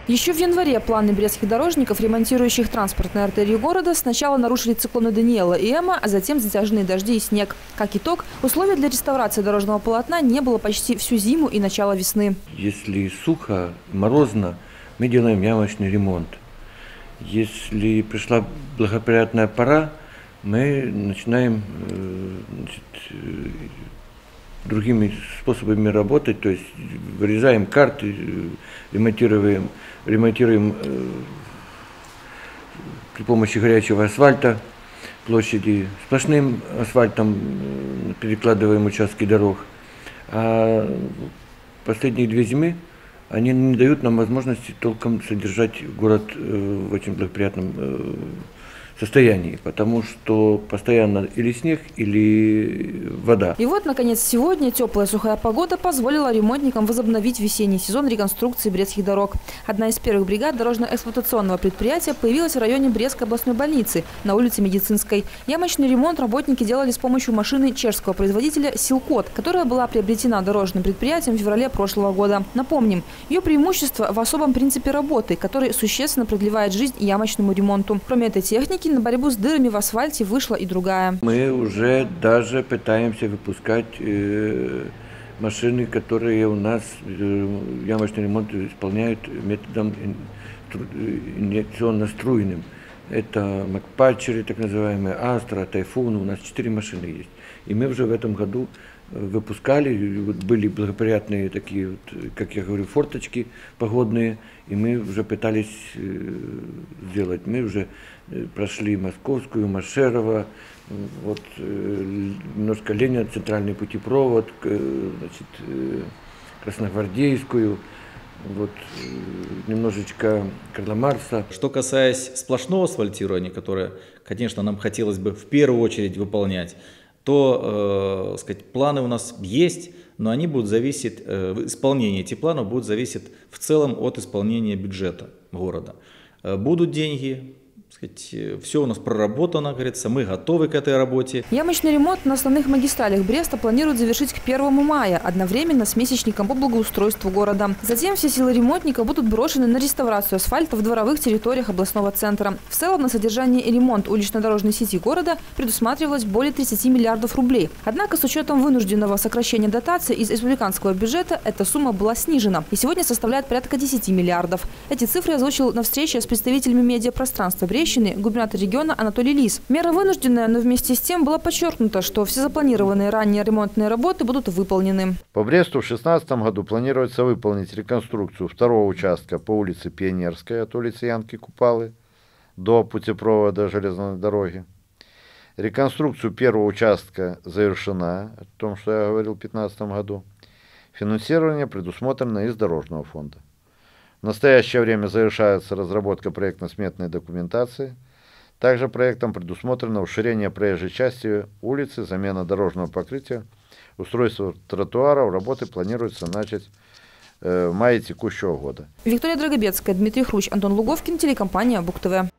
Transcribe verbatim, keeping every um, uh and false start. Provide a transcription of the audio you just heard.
Еще в январе планы брестских дорожников, ремонтирующих транспортные артерии города, сначала нарушили циклоны Даниэла и Эмма, а затем затяжные дожди и снег. Как итог, условий для реставрации дорожного полотна не было почти всю зиму и начало весны. Если сухо, морозно, мы делаем ямочный ремонт. Если пришла благоприятная пора, мы начинаем значит, другими способами работать, то есть вырезаем карты, ремонтируем, ремонтируем э, при помощи горячего асфальта площади, сплошным асфальтом э, перекладываем участки дорог. А последние две зимы они не дают нам возможности толком содержать город э, в очень благоприятном э, состоянии, потому что постоянно или снег, или вода. И вот, наконец, сегодня теплая сухая погода позволила ремонтникам возобновить весенний сезон реконструкции брестских дорог. Одна из первых бригад дорожно-эксплуатационного предприятия появилась в районе Брестской областной больницы на улице Медицинской. Ямочный ремонт работники делали с помощью машины чешского производителя «Силкот», которая была приобретена дорожным предприятием в феврале прошлого года. Напомним, ее преимущество в особом принципе работы, который существенно продлевает жизнь ямочному ремонту. Кроме этой техники, на борьбу с дырами в асфальте вышла и другая. Мы уже даже пытаемся выпускать э, машины, которые у нас э, ямочный ремонт исполняют методом инъекционно-струйным. Это Макпатчеры, так называемые, Астра, Тайфун. У нас четыре машины есть. И мы уже в этом году выпускали, вот были благоприятные такие, вот, как я говорю, форточки погодные, и мы уже пытались э, сделать. Мы уже э, прошли Московскую, Машерова, вот, э, немножко Ленина, центральный путепровод, э, значит, э, Красногвардейскую, вот, э, немножечко Карла Маркса. Что касаясь сплошного асфальтирования, которое, конечно, нам хотелось бы в первую очередь выполнять, то, э, сказать, планы у нас есть, но они будут зависеть, э, исполнение этих планов будет зависеть в целом от исполнения бюджета города. Э, будут деньги, сказать, все у нас проработано, говорится, мы готовы к этой работе. Ямочный ремонт на основных магистралях Бреста планируют завершить к первому мая, одновременно с месячником по благоустройству города. Затем все силы ремонтника будут брошены на реставрацию асфальта в дворовых территориях областного центра. В целом на содержание и ремонт улично-дорожной сети города предусматривалось более тридцати миллиардов рублей. Однако с учетом вынужденного сокращения дотаций из республиканского бюджета эта сумма была снижена и сегодня составляет порядка десяти миллиардов. Эти цифры озвучил на встрече с представителями медиапространства Брещины губернатор региона Анатолий Лис. Мера вынужденная, но вместе с тем было подчеркнуто, что все запланированные ранее ремонтные работы будут выполнены. По Бресту в две тысячи шестнадцатом году планируется выполнить реконструкцию второго участка по улице Пионерской от улицы Янки Купалы до путепровода железной дороги. Реконструкцию первого участка завершена, о том, что я говорил в две тысячи пятнадцатом году. Финансирование предусмотрено из Дорожного фонда. В настоящее время завершается разработка проектно-сметной документации. Также проектом предусмотрено уширение проезжей части улицы, замена дорожного покрытия, устройство тротуаров. Работы планируется начать в мае текущего года. Виктория Драгобецкая, Дмитрий Хрущ, Антон Луговкин, телекомпания Бук ТВ.